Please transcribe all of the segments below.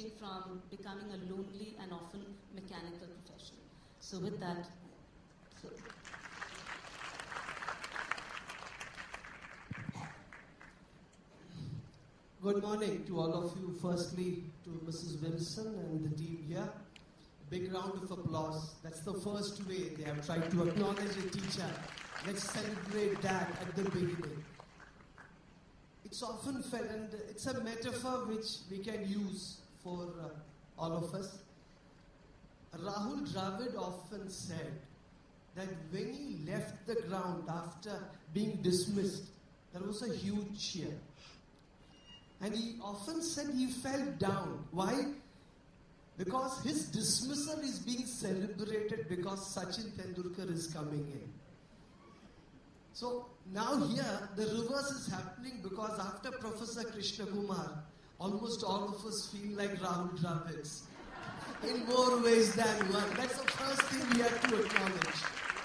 teaching from becoming a lonely and often mechanical profession. So with that, Good morning to all of you. Firstly, to Mrs. Wilson and the team here. Big round of applause. That's the first way they have tried to acknowledge a teacher. Let's celebrate that at the beginning. It's often felt, and it's a metaphor which we can use for all of us. Rahul Dravid often said that when he left the ground after being dismissed, there was a huge cheer. And he often said he felt down. Why? Because his dismissal is being celebrated because Sachin Tendulkar is coming in. So now here, the reverse is happening because after Professor Krishna Kumar, almost all of us feel like Rahul Dravids. In more ways than one. That's the first thing we have to acknowledge.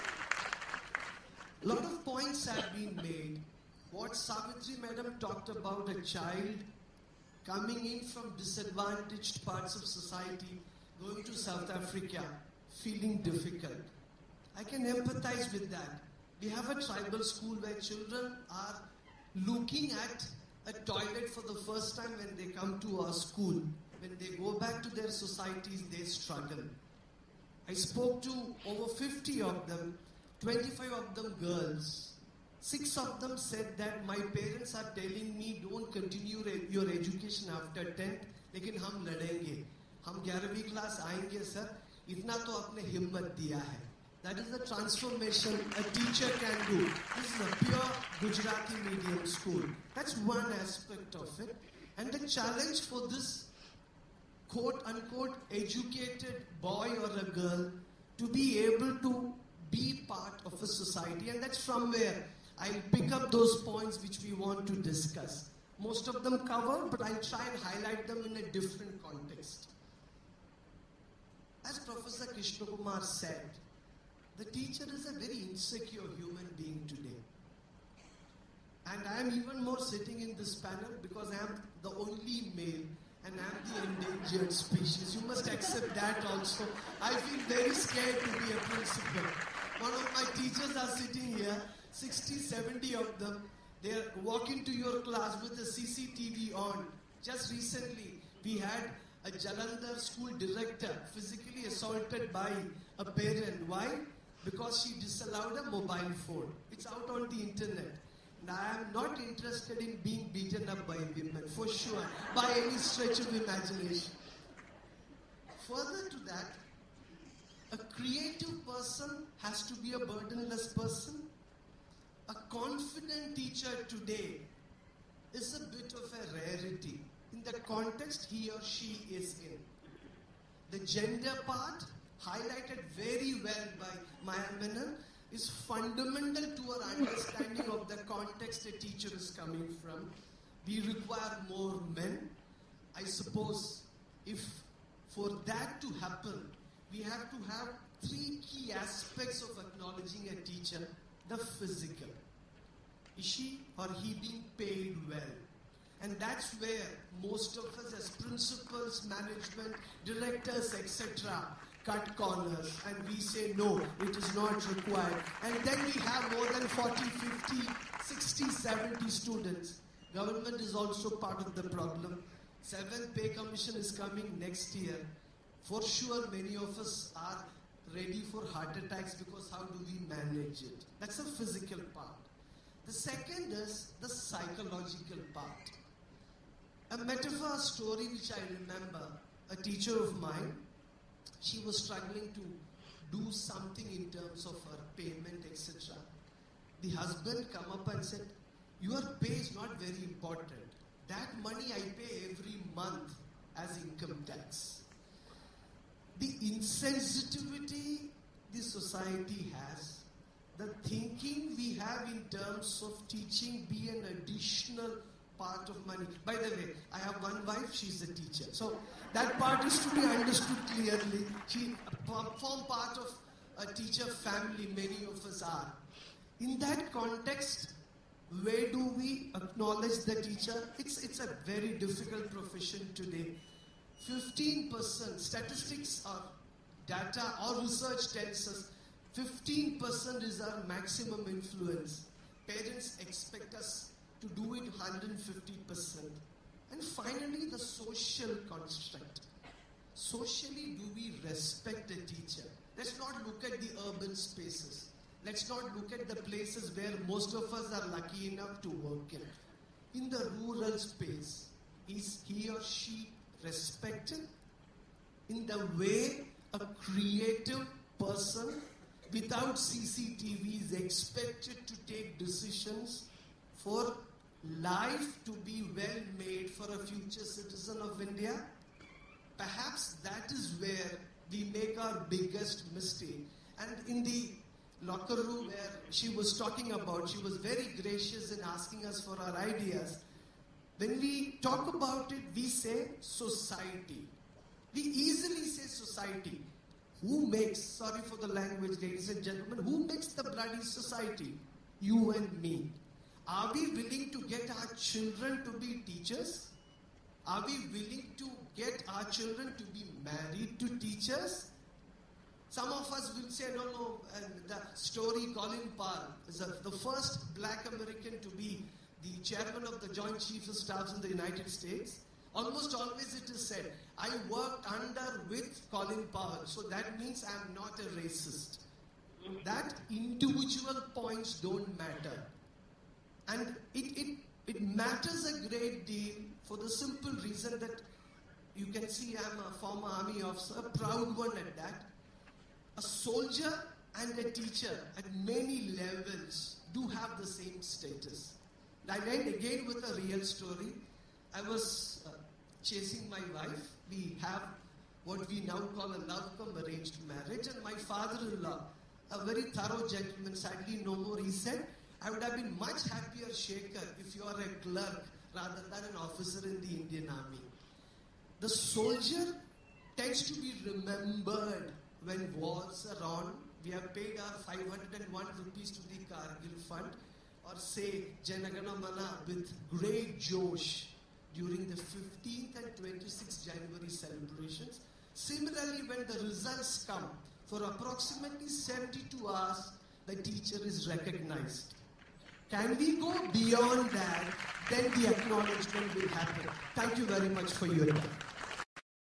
A lot of points have been made. What Savitri Madam talked about, a child coming in from disadvantaged parts of society, going to South Africa, feeling difficult. I can empathize with that. We have a tribal school where children are looking at a toilet for the first time when they come to our school. When they go back to their societies, they struggle. I spoke to over 50 of them, 25 of them girls. 6 of them said that my parents are telling me don't continue your education after 10th, लेकिन हम लड़ेंगे. हम 11वीं class आएंगे sir. इतना तो आपने हिम्मत दिया है. That is the transformation a teacher can do. This is a pure Gujarati medium school. That's one aspect of it. And the challenge for this quote-unquote educated boy or a girl to be able to be part of a society. And that's from where I'll pick up those points which we want to discuss. Most of them covered, but I'll try and highlight them in a different context. As Professor Krishna Kumar said, the teacher is a very insecure human being today. And I am even more sitting in this panel because I am the only male and I am the endangered species. You must accept that also. I feel very scared to be a principal. One of my teachers are sitting here, 60, 70 of them. They walk into your class with a CCTV on. Just recently, we had a Jalandhar school director physically assaulted by a parent. Why? Because she disallowed a mobile phone. It's out on the internet. And I am not interested in being beaten up by women, for sure, by any stretch of imagination. Further to that, a creative person has to be a burdenless person. A confident teacher today is a bit of a rarity in the context he or she is in. The gender part, highlighted very well by Maya Menon, is fundamental to our understanding of the context a teacher is coming from. We require more men. I suppose if for that to happen, we have to have 3 key aspects of acknowledging a teacher. The physical. Is she or he being paid well? And that's where most of us as principals, management, directors, etc. cut corners and we say no, it is not required. And then we have more than 40, 50, 60, 70 students. Government is also part of the problem. 7th pay commission is coming next year. For sure, many of us are ready for heart attacks because how do we manage it? That's the physical part. The second is the psychological part. A metaphor story which I remember, a teacher of mine, she was struggling to do something in terms of her payment, etc. The husband come up and said, your pay is not very important. That money I pay every month as income tax. The insensitivity the society has, the thinking we have in terms of teaching be an additional part of money. By the way, I have one wife, she's a teacher. So that part is to be understood clearly. She form part of a teacher family, many of us are. In that context, where do we acknowledge the teacher? It's a very difficult profession today. 15%, statistics or data or research tells us 15% is our maximum influence. Parents expect us to do it 150%. And finally, the social construct. Socially, do we respect a teacher? Let's not look at the urban spaces. Let's not look at the places where most of us are lucky enough to work in. In the rural space, is he or she respected in the way a creative person without CCTV is expected to take decisions for life to be well made for a future citizen of India? Perhaps that is where we make our biggest mistake. And in the locker room where she was talking about, she was very gracious in asking us for our ideas. When we talk about it, we say society. We easily say society. Who makes, sorry for the language, ladies and gentlemen, who makes the bloody society? You and me. Are we willing to get our children to be teachers? Are we willing to get our children to be married to teachers? Some of us will say, no, and the story, Colin Powell is the first black American to be the chairman of the Joint Chiefs of Staffs in the United States. Almost always it is said, I worked under with Colin Powell, so that means I am not a racist. That individual points don't matter. And it matters a great deal for the simple reason that you can see I'm a former army officer, a proud one at that. A soldier and a teacher at many levels do have the same status. I went again with a real story. I was chasing my wife. We have what we now call a love-cum arranged marriage. And my father-in-law, a very thorough gentleman, sadly no more, he said, I would have been much happier, Shekhar, if you are a clerk rather than an officer in the Indian Army. The soldier tends to be remembered when wars are on. We have paid our 501 rupees to the Kargil Fund, or say Janagana Mana with great josh during the 15th and 26th January celebrations. Similarly, when the results come, for approximately 72 hours, the teacher is recognized. Can we go beyond that? Then the acknowledgement will happen. Thank you very much for your time.